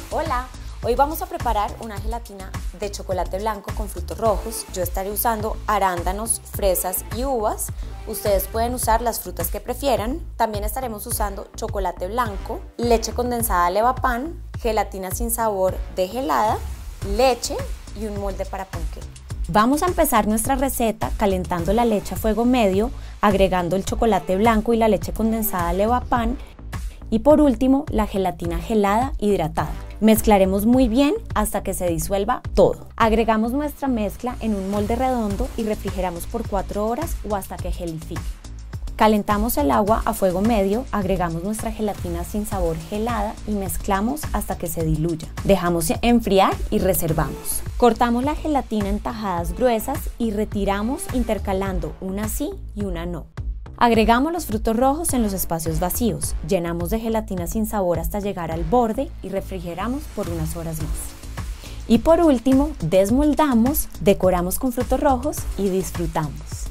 Hola, hoy vamos a preparar una gelatina de chocolate blanco con frutos rojos. Yo estaré usando arándanos, fresas y uvas. Ustedes pueden usar las frutas que prefieran. También estaremos usando chocolate blanco, leche condensada Levapan, gelatina sin sabor de gelada, leche y un molde para ponqué. Vamos a empezar nuestra receta calentando la leche a fuego medio, agregando el chocolate blanco y la leche condensada Levapan y por último la gelatina gelada hidratada. Mezclaremos muy bien hasta que se disuelva todo. Agregamos nuestra mezcla en un molde redondo y refrigeramos por 4 horas o hasta que gelifique. Calentamos el agua a fuego medio, agregamos nuestra gelatina sin sabor gelada y mezclamos hasta que se diluya. Dejamos enfriar y reservamos. Cortamos la gelatina en tajadas gruesas y retiramos intercalando una sí y una no. Agregamos los frutos rojos en los espacios vacíos, llenamos de gelatina sin sabor hasta llegar al borde y refrigeramos por unas horas más. Y por último, desmoldamos, decoramos con frutos rojos y disfrutamos.